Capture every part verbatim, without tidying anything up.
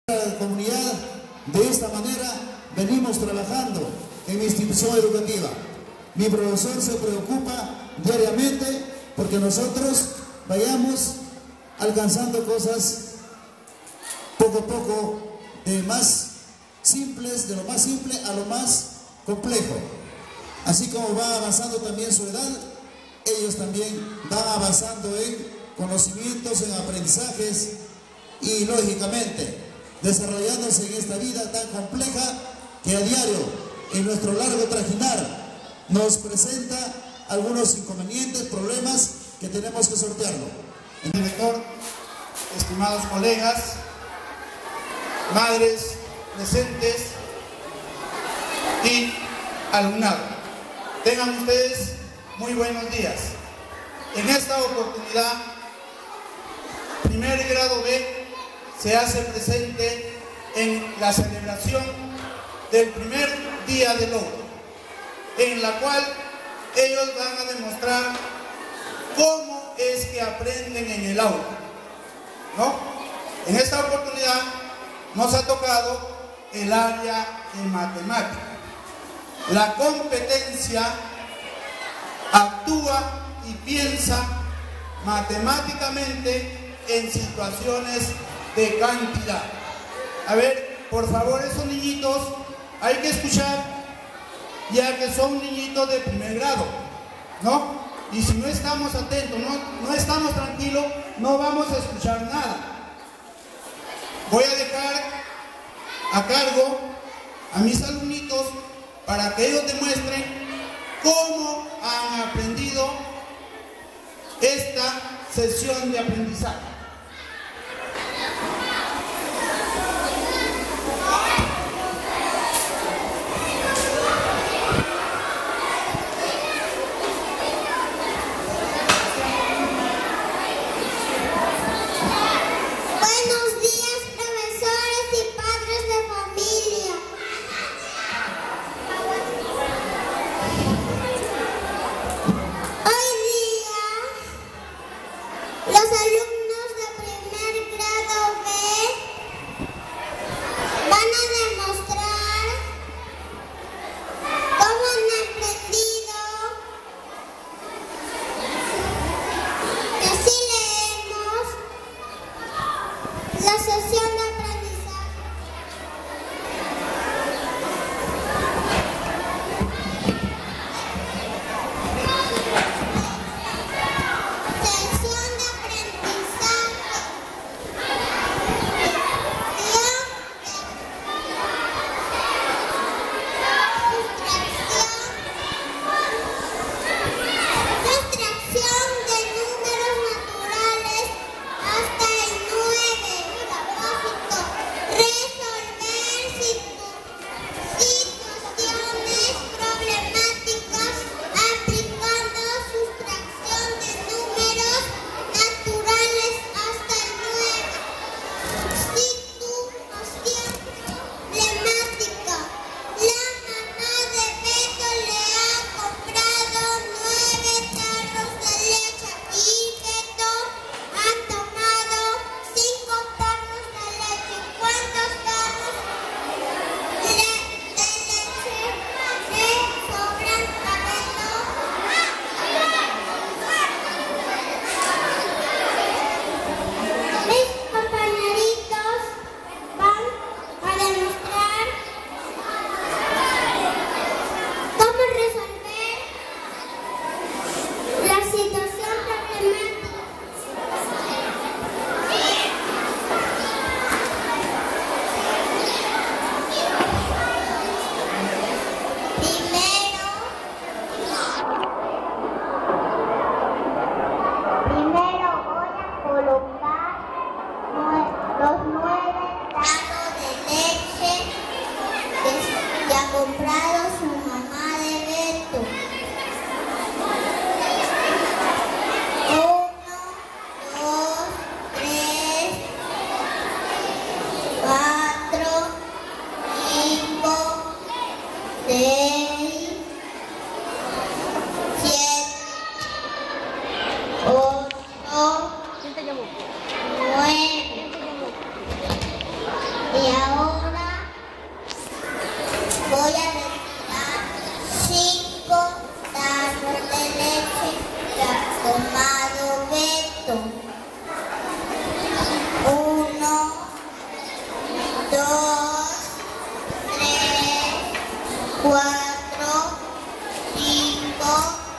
La comunidad, de esta manera venimos trabajando en mi institución educativa. Mi profesor se preocupa diariamente porque nosotros vayamos alcanzando cosas poco a poco, de más simples, de lo más simple a lo más complejo. Así como va avanzando también su edad, ellos también van avanzando en conocimientos, en aprendizajes y lógicamente desarrollándose en esta vida tan compleja que a diario en nuestro largo trajinar nos presenta algunos inconvenientes, problemas que tenemos que sortearlo. Director, estimados colegas, madres presentes y alumnado, tengan ustedes muy buenos días. En esta oportunidad, primer grado B se hace presente en la celebración del primer día de logro, en la cual ellos van a demostrar cómo es que aprenden en el aula, ¿no? En esta oportunidad nos ha tocado el área de matemática. La competencia actúa y piensa matemáticamente en situaciones de cantidad. A ver, por favor, esos niñitos hay que escuchar, ya que son niñitos de primer grado, ¿no? Y si no estamos atentos, no, no estamos tranquilos, no vamos a escuchar nada. Voy a dejar a cargo a mis alumnitos para que ellos demuestren cómo han aprendido esta sesión de aprendizaje. Los alumnos Y ahora voy a retirar cinco tazas de leche que ha tomado Beto. Uno, dos, tres, cuatro, cinco.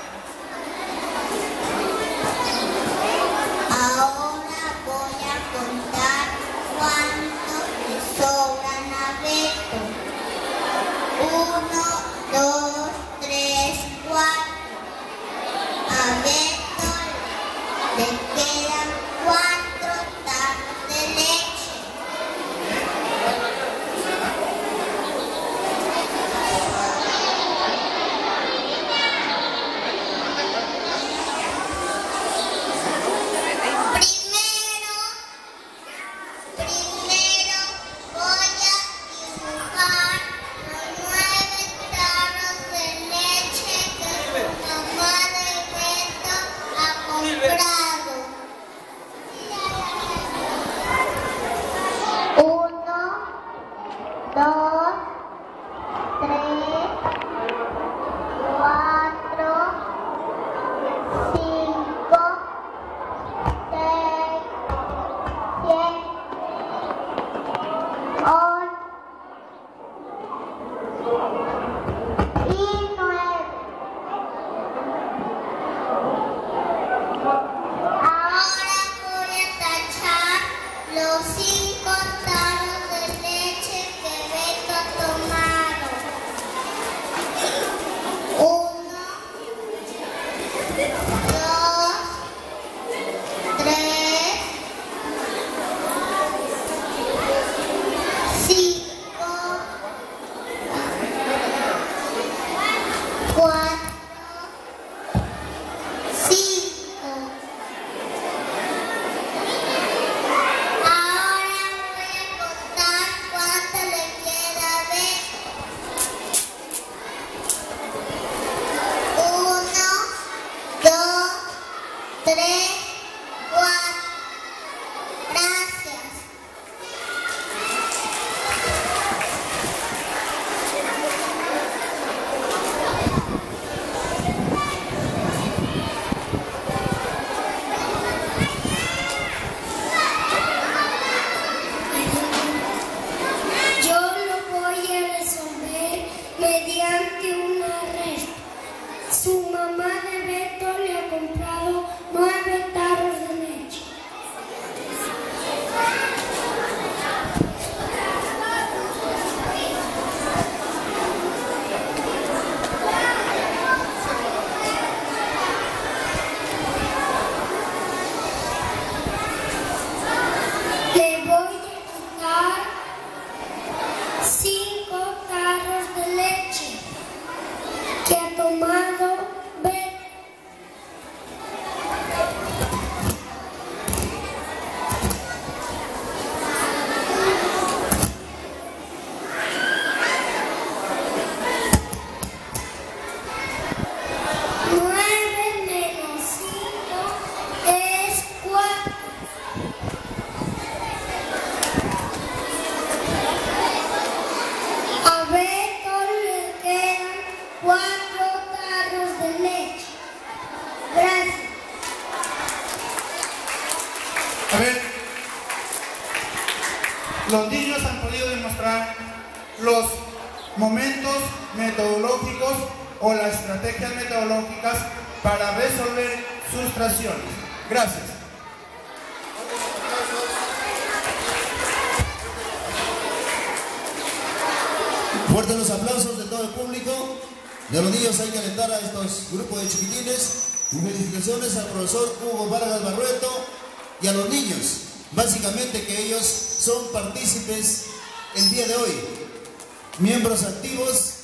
Ahora voy a contar cuántos le sobran a Beto. Uno, dos, tres, cuatro. A Beto le quedan cuatro tazas de leche. Primero, primero voy a dibujar los nueve tarros de leche que su mamá de Beto ha comprado. Uno, dos, tres, cuatro, cinco, seis, siete, ocho y nueve. Ahora voy a tachar los cinco tarros de leche que Beto ha tomado. Uno, dos, tres, cinco, cuatro, cinco. Ahora voy a contar cuánto le queda a Beto. Uno, dos, tres, cuatro. Gracias. Yo lo voy a resolver mediante una resta. Su mamá de Beto le ha comprado nueve tarros de leche. Le voy a quitar cinco tarros de leche que ha tomado Beto. Nueve menos cinco es cuatro. A Beto le quedan cuatro tarros de leche. Gracias. A ver, los niños han podido demostrar los momentos metodológicos o las estrategias metodológicas para resolver frustraciones. Gracias. Fuertes los aplausos de todo el público. De los niños hay que alentar a estos grupos de chiquitines. Y felicitaciones al profesor Hugo Vargas Barrueto y a los niños. Básicamente que ellos son partícipes el día de hoy. Miembros activos